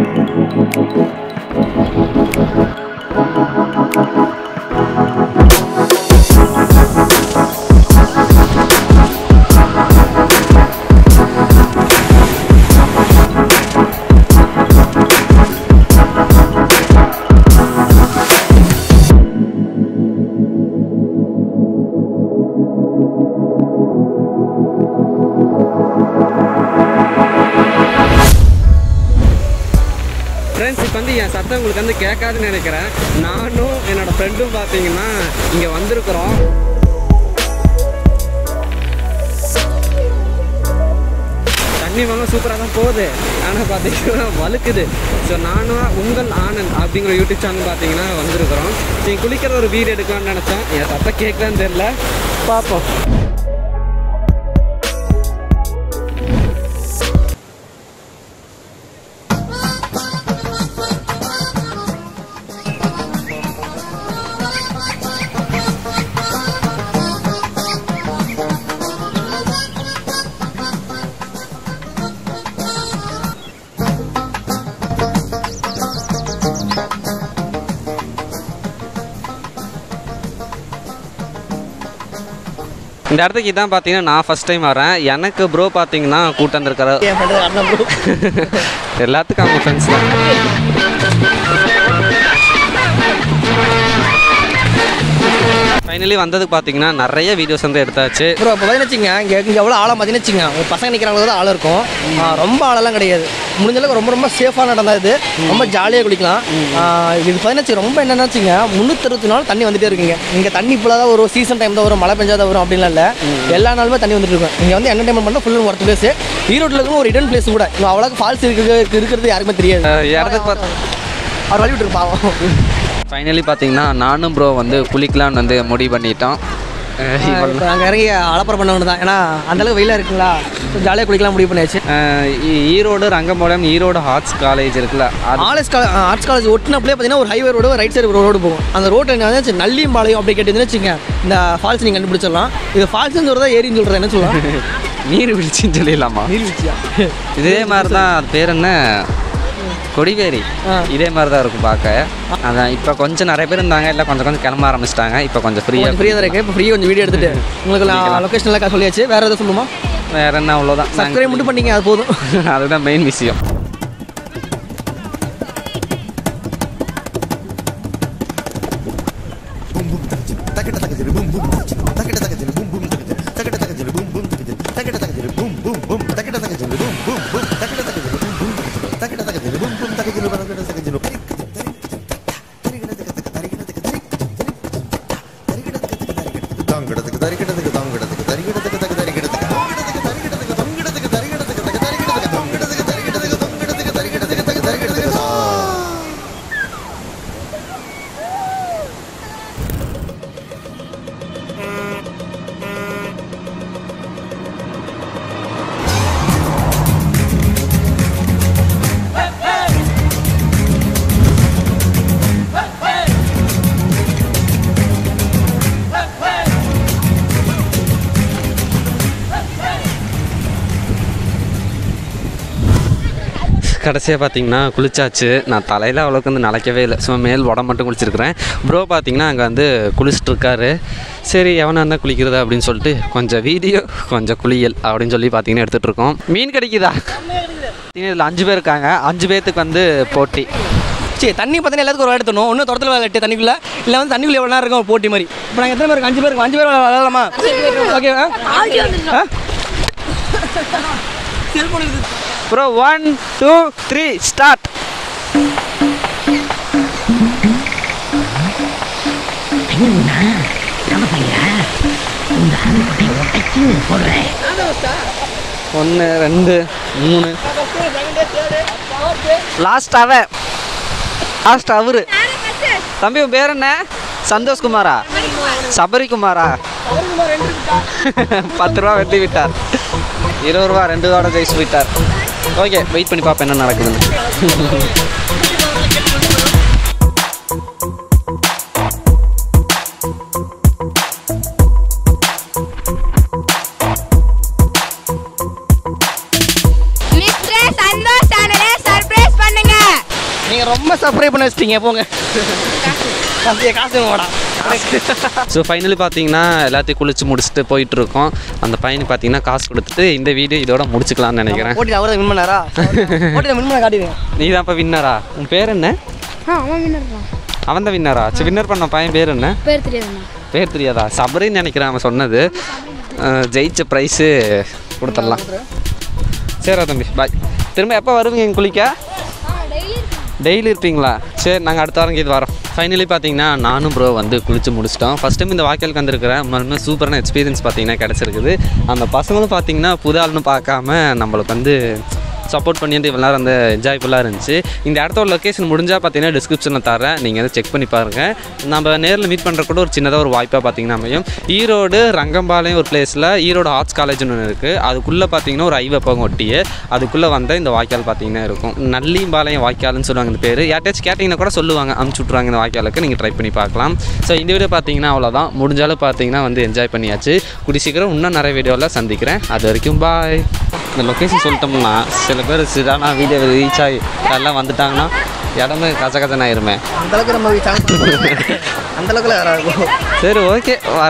Friends, இப்போ வந்து என் சத்தம் உங்களுக்கு வந்து கேட்காதுன்னு நினைக்கிறேன். நானும் என்னோட ஃப்ரெண்டும் பார்த்தீங்கன்னா இங்கே வந்திருக்கிறோம். தண்ணி வாங்க சூப்பராக தான் போகுது, ஆனால் பார்த்தீங்கன்னா வழுக்குது. ஸோ நானும் உங்கள் ஆனந்த் அப்படிங்கிற யூடியூப் சேனல் பார்த்தீங்கன்னா வந்திருக்கிறோம். நீங்கள் குளிக்கிற ஒரு வீடியோ எடுக்கலாம்னு நினச்சோம். என் சத்தம் கேட்கலான்னு தெரில, பார்ப்போம். இந்த இடத்துக்கு இதான் பார்த்தீங்கன்னா நான் ஃபஸ்ட் டைம் வரேன். எனக்கு ப்ரோ பார்த்தீங்கன்னா கூட்டம் வந்திருக்காரு. எல்லாத்துக்கும் அவங்க ஃப்ரெண்ட்ஸ் தான். ஃபைனலி வந்ததுக்கு பார்த்தீங்கன்னா நிறைய வீடியோஸ் வந்து எடுத்தாச்சு. ப்ரோ இப்போ பார்த்தீங்கன்னா இங்கே எவ்வளோ ஆழம் பார்த்தீங்கன்னா ஒரு பசங்க நிற்கிறாங்க தான் ஆழம் இருக்கும். ரொம்ப ஆழம்லாம் கிடையாது. முடிஞ்சளவுக்கு ரொம்ப ரொம்ப சேஃபாக நடந்தது. இது ரொம்ப ஜாலியாக குளிக்கலாம். இது பார்த்தீங்கன்னா ரொம்ப என்னென்னாச்சுங்க 364 நாள் தண்ணி வந்துட்டே இருக்குங்க. இங்கே தண்ணி இப்போலாம் தான் ஒரு சீசன் டைம் தான் வரும், மழை பெஞ்சாதான் வரும் அப்படின்லாம் இல்லை. எல்லா நாளுமே தண்ணி வந்துட்டு இருக்கும். இங்கே வந்து என்டர்டைன்மெண்ட் பண்ணால் ஃபுல் ஒர்த் பிளேஸ். ஈரோட்டில் இருக்கும் ஒரு இடன் பிளேஸ் கூட. இங்கே அவ்வளோக்கு ஃபால்ஸ் இருக்கிறது யாருக்குமே தெரியாது. இடத்துக்கு பார்த்து அவர் வழி விட்டு இருப்பாங்க. ஃபைனலி பார்த்தீங்கன்னா நானும் ப்ரோ வந்து குளிக்கலான்னு வந்து முடிவு பண்ணிட்டோம். நாங்கள் இறங்கி அலப்பறை பண்ணவங்க தான். ஏன்னா அந்தளவுக்கு வெயிலாக இருக்குங்களா, ஜாலியாக குளிக்கலாம் முடிவு பண்ணியாச்சு. ஈரோடு ரங்கம்பாளையம் ஈரோடு ஆர்ட்ஸ் காலேஜ் இருக்குல்ல, ஆர்ட்ஸ் காலேஜ் ஒட்டினப்பலே பார்த்தீங்கன்னா ஒரு highway road, right side road போகும். அந்த ரோடு என்ன நல்லிம்பாளையம் அப்படி கேட்டதுன்னு வச்சுங்க, இந்த ஃபால்ஸ் நீங்கள் கண்டுபிடிச்சிடலாம். இது ஃபால்ஸ்ன்னு சொல்கிறதா ஏரின்னு சொல்கிறதா என்ன சொல்லலாம்? நீர்வீழ்ச்சின்னு சொல்லிடலாமா? நீர்வீழ்ச்சியா? இதே மாதிரி தான். அது பேர் என்ன, கொடிவேரி. இதே மாதிரி தான் இருக்கும் பார்க்க. அதான் இப்போ கொஞ்சம் நிறைய பேர் இருந்தாங்க, இல்லை கொஞ்சம் கிளம்ப ஆரம்பிச்சிட்டாங்க. இப்போ கொஞ்சம் ஃப்ரீயாக தான் இருக்குது. இப்போ ஃப்ரீயாக கொஞ்சம் வீடியோ எடுத்துகிட்டு உங்களுக்கு லொக்கேஷன் எல்லாம் சொல்லியாச்சு. வேறு எதாவது சொல்லுமா? வேறு என்ன, அவ்வளோதான். சப்ஸ்கிரைப் மட்டும் பண்ணிங்க, அது போதும். அதுதான் மெயின் விஷயம். கடைசியாக பார்த்தீங்கன்னா குளிச்சாச்சு. நான் தலையில் அவ்வளோக்கு வந்து நினைக்கவே இல்லை, சும்மா மேல் உடம்பு மட்டும் குளிச்சிருக்கிறேன். ப்ரோ பார்த்தீங்கன்னா அங்கே வந்து குளிச்சுட்ருக்காரு. சரி எவனாக இருந்தால் குளிக்கிறது அப்படின்னு சொல்லிட்டு கொஞ்சம் வீடியோ கொஞ்சம் குளியல் அப்படின்னு சொல்லி பார்த்தீங்கன்னா எடுத்துகிட்ருக்கோம். மீன் கிடைக்குதா? இதில் 5 பேர் இருக்காங்க. 5 பேர்த்துக்கு வந்து போட்டி. சரி, தண்ணி பார்த்தீங்கன்னா எல்லாத்துக்கும் ஒரு எடுத்துணும். ஒன்றும் தொடத்தில் விளையாட்டு தண்ணிக்குள்ளே இல்லை வந்து தண்ணிக்குள்ளே எவ்வளோ நேரம் இருக்கும் ஒரு போட்டி மாதிரி. இப்போ நாங்கள் எத்தனை பேருக்கு? 5 பேருக்கு. 5 பேர் விளையாடலாமா? ஓகேவா? Cellphone bro 1 2 3 start. ஒன்று 2 3 லாஸ்ட் அவரு. தம்பி உன் பேர் என்ன? சந்தோஷ்குமாரா? சபரிக்குமாரா? 10 ரூபா வெட்டி விட்டார். 20 ரூபா 2 ரூபாவோட ஜெயிச்சு விட்டார். ஓகே, வெயிட் பண்ணி பார்ப்பேன் என்ன நடக்குதுன்னு. மிஸ்டர் சந்தோஷ் சேனலை சர்ப்ரைஸ் பண்ணுங்க. ரொம்ப சர்ப்ரைஸ் பண்ண வச்சிட்டீங்க போங்க. காசு வேடா. ஸோ ஃபைனலி பார்த்தீங்கன்னா எல்லாத்தையும் குளிச்சு முடிச்சுட்டு போயிட்டு இருக்கோம். அந்த பையனுக்கு பார்த்தீங்கன்னா காசு கொடுத்துட்டு இந்த வீடியோ இதோட முடிச்சுக்கலாம்னு நினைக்கிறேன். போட்டியில் அவர் வின் பண்ணாரா? போட்டியில் வின் பண்ண காட்டிடுங்க. நீ தான் இப்போ வின்னரா? உன் பேர் என்ன? அவன் வின்னர் தான். அவன் தான் வின்னரா? சரி, வின்னர் பண்ண பையன் பேர் என்ன? பேர் தெரியாதுண்ணா. பேர் தெரியாதா? சபரின்னு நினைக்கிறேன் அவன் சொன்னது. ஜெயிச்ச ப்ரைஸு கொடுத்துடலாம். சரிடா தம்பி, பாய். திரும்ப எப்போ வருவீங்க எங்கள் குளிக்க? டெய்லி இருப்பீங்களா? சரி, நாங்கள் அடுத்த வாரம் இது வரோம். ஃபைனலி பார்த்தீங்கன்னா நானும் ப்ரோ வந்து குளிச்சு முடிச்சிட்டோம். ஃபஸ்ட் டைம் இந்த வாய்க்காலுக்கு வந்திருக்கிறேன். உண்மையுமே சூப்பரான எக்ஸ்பீரியன்ஸ் பார்த்தீங்கன்னா கிடச்சிருக்குது. அந்த பசங்களும் பார்த்தீங்கன்னா புது ஆள்னு பார்க்காம நம்மளுக்கு வந்து சப்போர்ட் பண்ணிட்டு இவ்வளோ நேரம் அந்த என்ஜாய்ஃபுல்லாக இருந்துச்சு. இந்த இடத்தோட லொக்கேஷன் முடிஞ்சால் பார்த்தீங்கன்னா டிஸ்கிரிப்ஷனில் தரேன், நீங்கள் வந்து செக் பண்ணி பாருங்கள். நம்ம நேரில் மீட் பண்ணுற கூட ஒரு சின்னதாக ஒரு வாய்ப்பாக பார்த்தீங்கன்னா அமையும். ஈரோடு ரங்கம்பாளையம் ஒரு பிளேஸில் ஈரோடு ஆர்ட்ஸ் காலேஜ்னு ஒன்று இருக்குது. அதுக்குள்ளே பார்த்தீங்கன்னா ஒரு ஹைவே போகும் ஒட்டியே, அதுக்குள்ளே வந்தால் இந்த வாய்க்கால் பார்த்தீங்கன்னா இருக்கும். நல்லிம்பாளையம் வாய்க்கால்னு சொல்லுவாங்க இந்த பேர். யார்ட்டாச்சும் கேட்டிங்கன்னா கூட சொல்லுவாங்க, அமுச்சு விட்ருவாங்க இந்த வாய்க்காலுக்கு. நீங்கள் ட்ரை பண்ணி பார்க்கலாம். ஸோ இந்த வீடியோ பார்த்தீங்கன்னா அவ்வளோதான். முடிஞ்சாலும் பார்த்தீங்கன்னா வந்து என்ஜாய் பண்ணியாச்சு. கூடிய சீக்கிரம் இன்னும் நிறைய வீடியோவில் சந்திக்கிறேன். அது வரைக்கும் பாய். இந்த லொக்கேஷன் சொல்லிட்டோம்னா சில பேர் சிறானா வீடியோ ரீச் ஆகி எல்லாம் வந்துட்டாங்கன்னா இடமே கச்ச கச்சனாயிருமே. அந்தளவுக்கு நம்ம அந்தளவுக்குலாம் யாராவது. சரி, ஓகே.